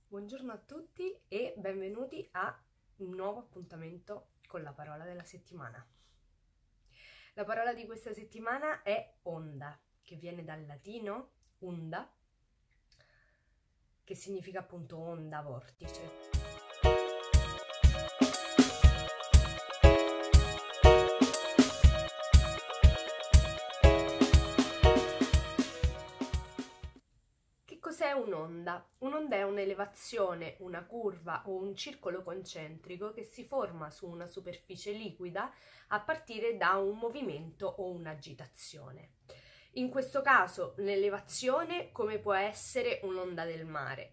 Buongiorno a tutti e benvenuti a un nuovo appuntamento con la parola della settimana. La parola di questa settimana è onda, che viene dal latino unda, che significa appunto onda, vortice. Cos'è un'onda? Un'onda è un'elevazione, una curva o un circolo concentrico che si forma su una superficie liquida a partire da un movimento o un'agitazione. In questo caso l'elevazione come può essere un'onda del mare,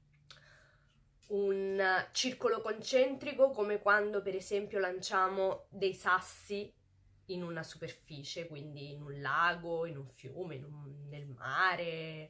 un circolo concentrico come quando per esempio lanciamo dei sassi in una superficie, quindi in un lago, in un fiume, nel mare.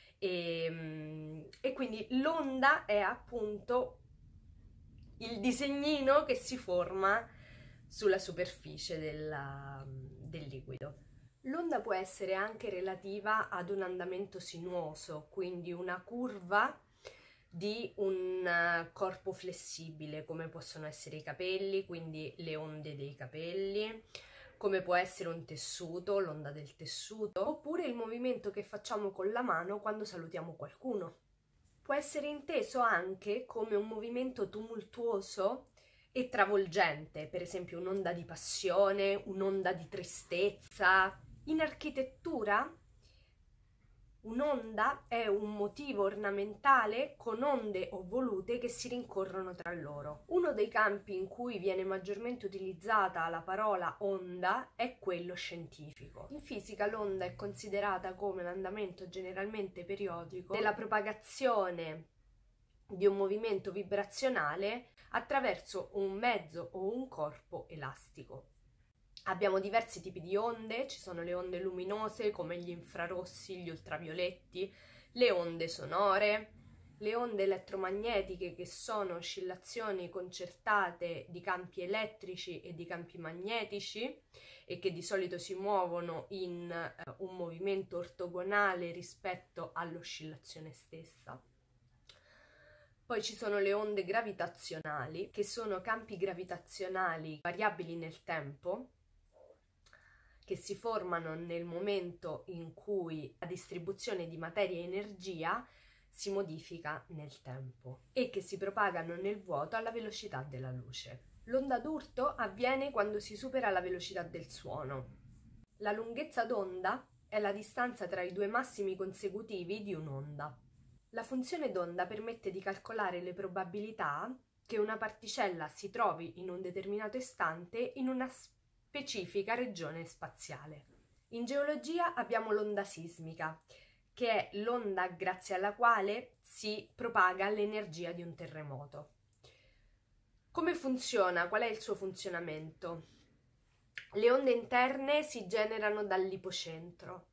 E quindi l'onda è appunto il disegnino che si forma sulla superficie del liquido. L'onda può essere anche relativa ad un andamento sinuoso, quindi una curva di un corpo flessibile, come possono essere i capelli, quindi le onde dei capelli, come può essere un tessuto, l'onda del tessuto, oppure il movimento che facciamo con la mano quando salutiamo qualcuno. Può essere inteso anche come un movimento tumultuoso e travolgente, per esempio un'onda di passione, un'onda di tristezza. In architettura un'onda è un motivo ornamentale con onde o volute che si rincorrono tra loro. Uno dei campi in cui viene maggiormente utilizzata la parola onda è quello scientifico. In fisica l'onda è considerata come l'andamento generalmente periodico della propagazione di un movimento vibrazionale attraverso un mezzo o un corpo elastico. Abbiamo diversi tipi di onde, ci sono le onde luminose come gli infrarossi, gli ultravioletti, le onde sonore, le onde elettromagnetiche che sono oscillazioni concertate di campi elettrici e di campi magnetici e che di solito si muovono in un movimento ortogonale rispetto all'oscillazione stessa. Poi ci sono le onde gravitazionali, che sono campi gravitazionali variabili nel tempo, che si formano nel momento in cui la distribuzione di materia e energia si modifica nel tempo e che si propagano nel vuoto alla velocità della luce. L'onda d'urto avviene quando si supera la velocità del suono. La lunghezza d'onda è la distanza tra i due massimi consecutivi di un'onda. La funzione d'onda permette di calcolare le probabilità che una particella si trovi in un determinato istante in una specifica regione spaziale. In geologia abbiamo l'onda sismica, che è l'onda grazie alla quale si propaga l'energia di un terremoto. Come funziona? Qual è il suo funzionamento? Le onde interne si generano dall'ipocentro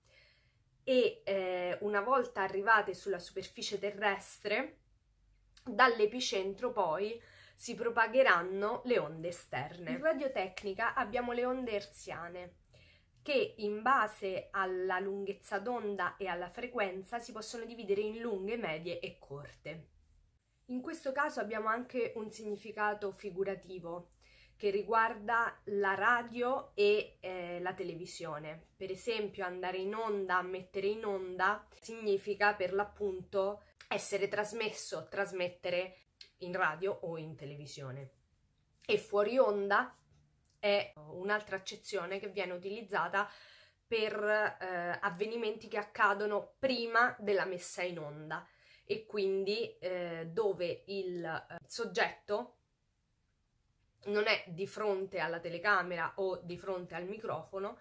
e una volta arrivate sulla superficie terrestre, dall'epicentro poi si propagheranno le onde esterne. In radiotecnica abbiamo le onde hertziane, che in base alla lunghezza d'onda e alla frequenza si possono dividere in lunghe, medie e corte. In questo caso abbiamo anche un significato figurativo che riguarda la radio e la televisione. Per esempio, andare in onda, mettere in onda, significa per l'appunto essere trasmesso, trasmettere in radio o in televisione. E fuori onda è un'altra accezione che viene utilizzata per avvenimenti che accadono prima della messa in onda e quindi dove il soggetto non è di fronte alla telecamera o di fronte al microfono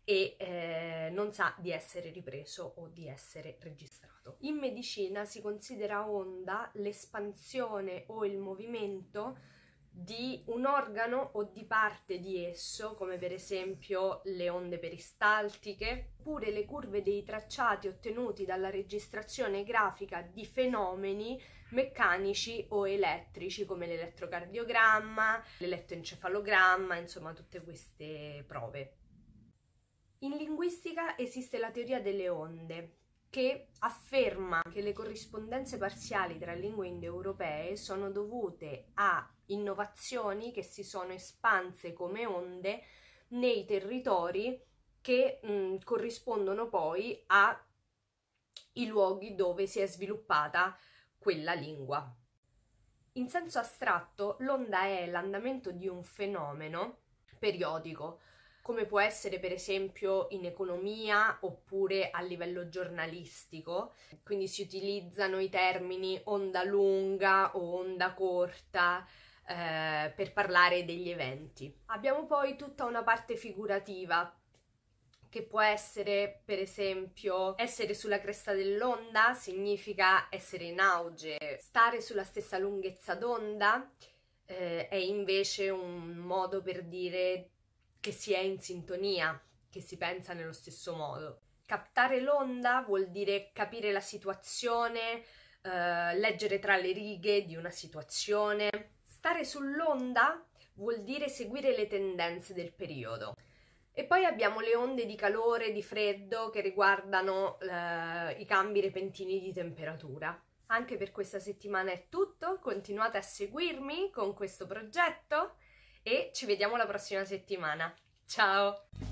e non sa di essere ripreso o di essere registrato. In medicina si considera onda l'espansione o il movimento di un organo o di parte di esso, come per esempio le onde peristaltiche, oppure le curve dei tracciati ottenuti dalla registrazione grafica di fenomeni meccanici o elettrici, come l'elettrocardiogramma, l'elettroencefalogramma, insomma tutte queste prove. In linguistica esiste la teoria delle onde, che afferma che le corrispondenze parziali tra lingue indoeuropee sono dovute a innovazioni che si sono espanse come onde nei territori che corrispondono poi ai luoghi dove si è sviluppata quella lingua. In senso astratto, l'onda è l'andamento di un fenomeno periodico, come può essere per esempio in economia oppure a livello giornalistico, quindi si utilizzano i termini onda lunga o onda corta per parlare degli eventi. Abbiamo poi tutta una parte figurativa, che può essere, per esempio, essere sulla cresta dell'onda significa essere in auge, stare sulla stessa lunghezza d'onda è invece un modo per dire che si è in sintonia, che si pensa nello stesso modo. Captare l'onda vuol dire capire la situazione, leggere tra le righe di una situazione. Stare sull'onda vuol dire seguire le tendenze del periodo. E poi abbiamo le onde di calore, di freddo che riguardano i cambi repentini di temperatura. Anche per questa settimana è tutto, continuate a seguirmi con questo progetto e ci vediamo la prossima settimana. Ciao!